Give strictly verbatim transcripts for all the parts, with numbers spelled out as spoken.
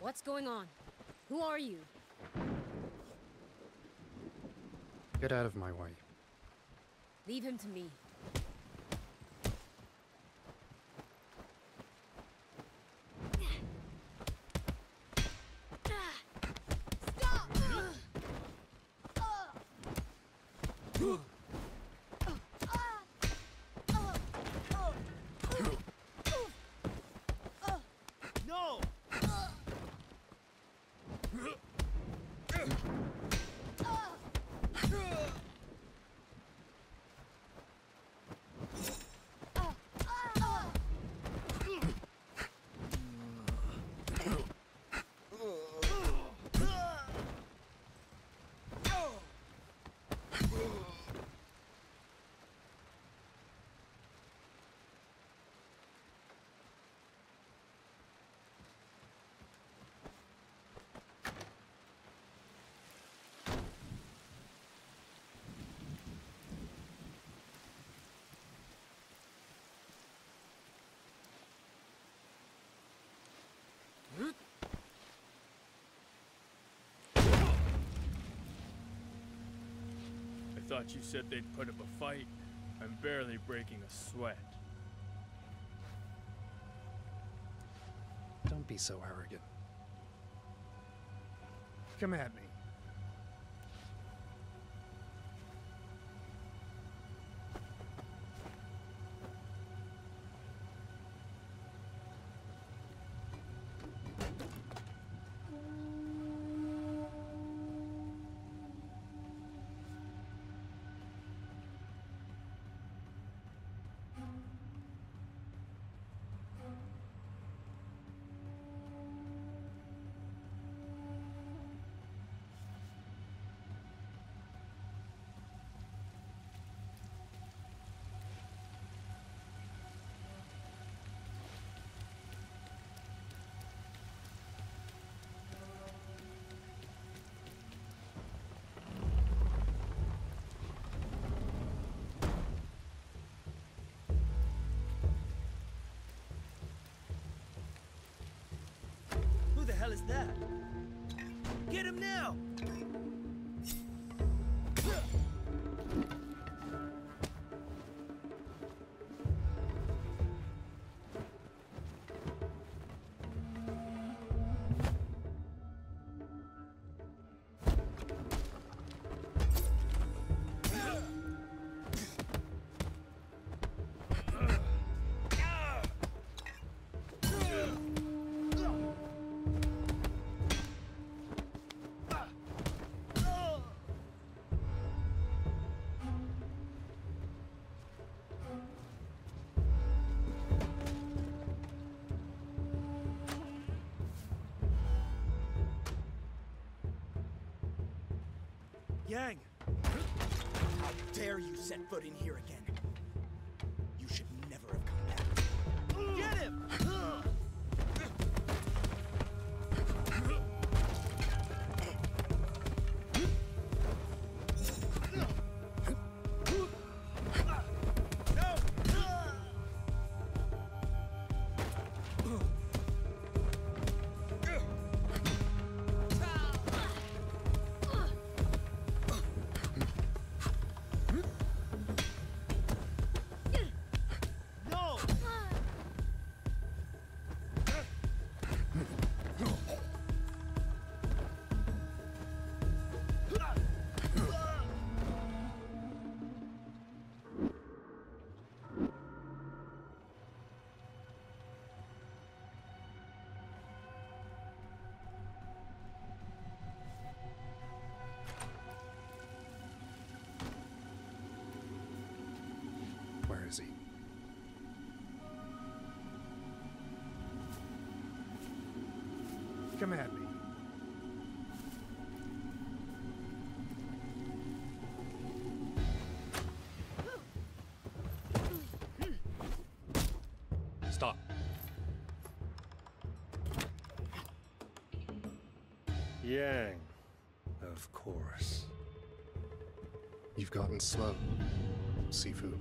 What's going on? Who are you? Get out of my way. Leave him to me. I thought you said they'd put up a fight. I'm barely breaking a sweat. Don't be so arrogant. Come at me. Who the hell is that? Get him now! Yang! How dare you set foot in here again? You should never have come back. Get him! Where is he? Come at me. Stop. Yang, of course. You've gotten slow, Sifu.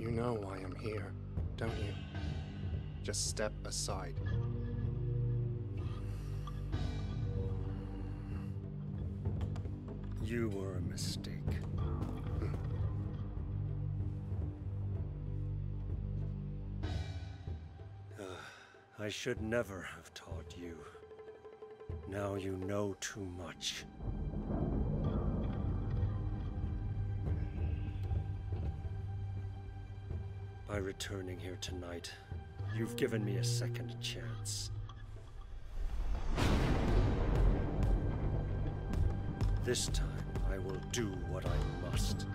You know why I'm here, don't you? Just step aside. You were a mistake. Uh, I should never have taught you. Now you know too much. By returning here tonight, you've given me a second chance. This time, I will do what I must.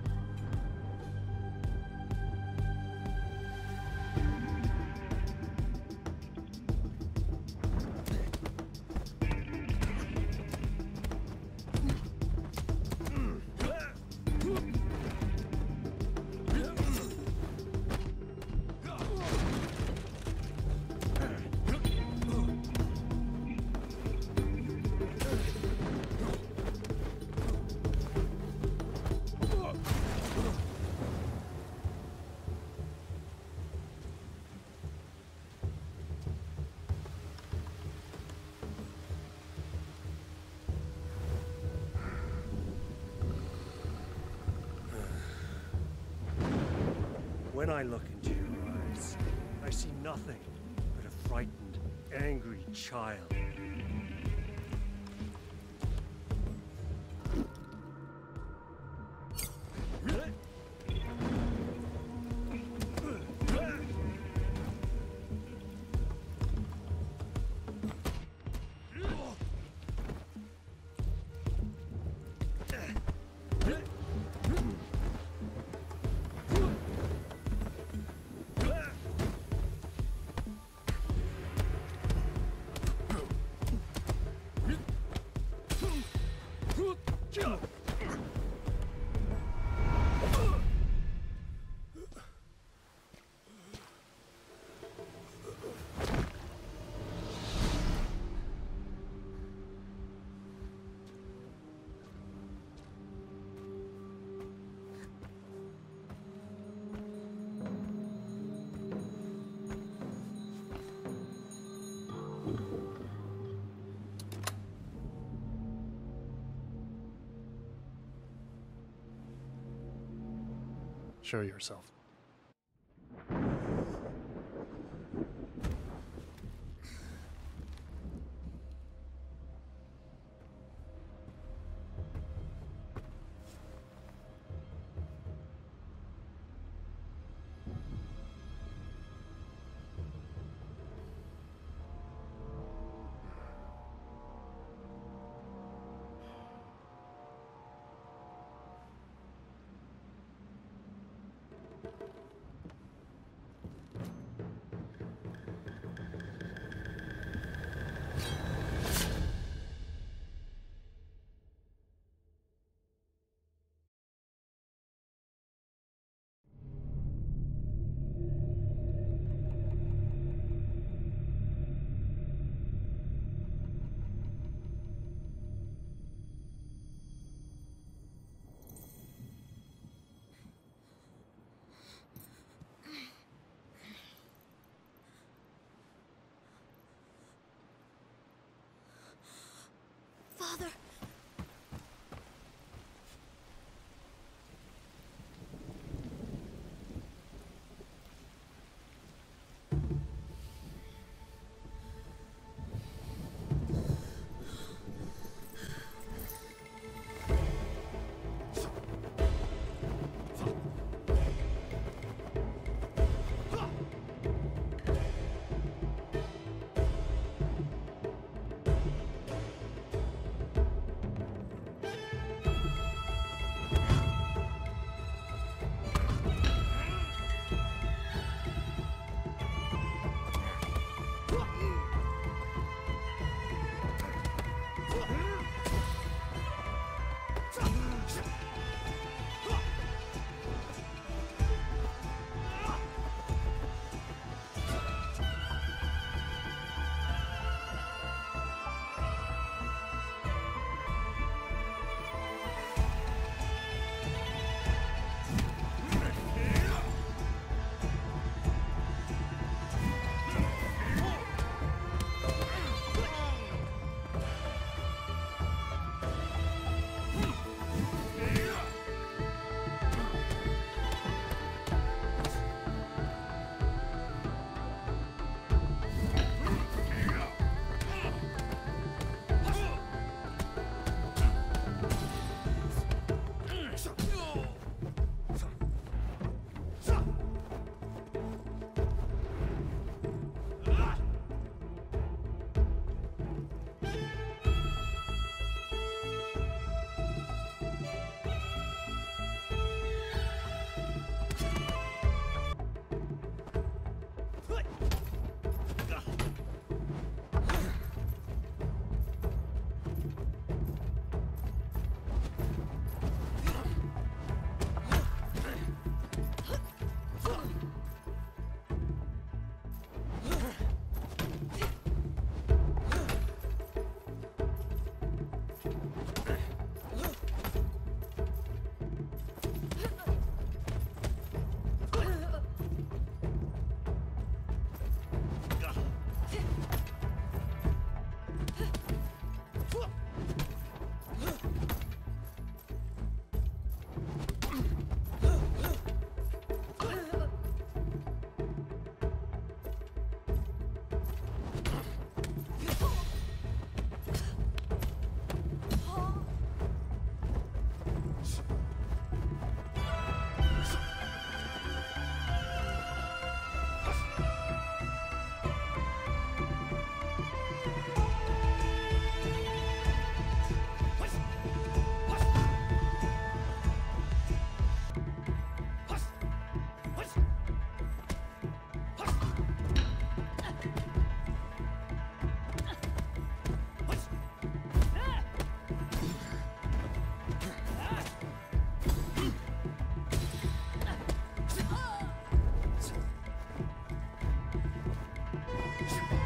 When I look into your eyes, I see nothing but a frightened, angry child. Show yourself. Yes.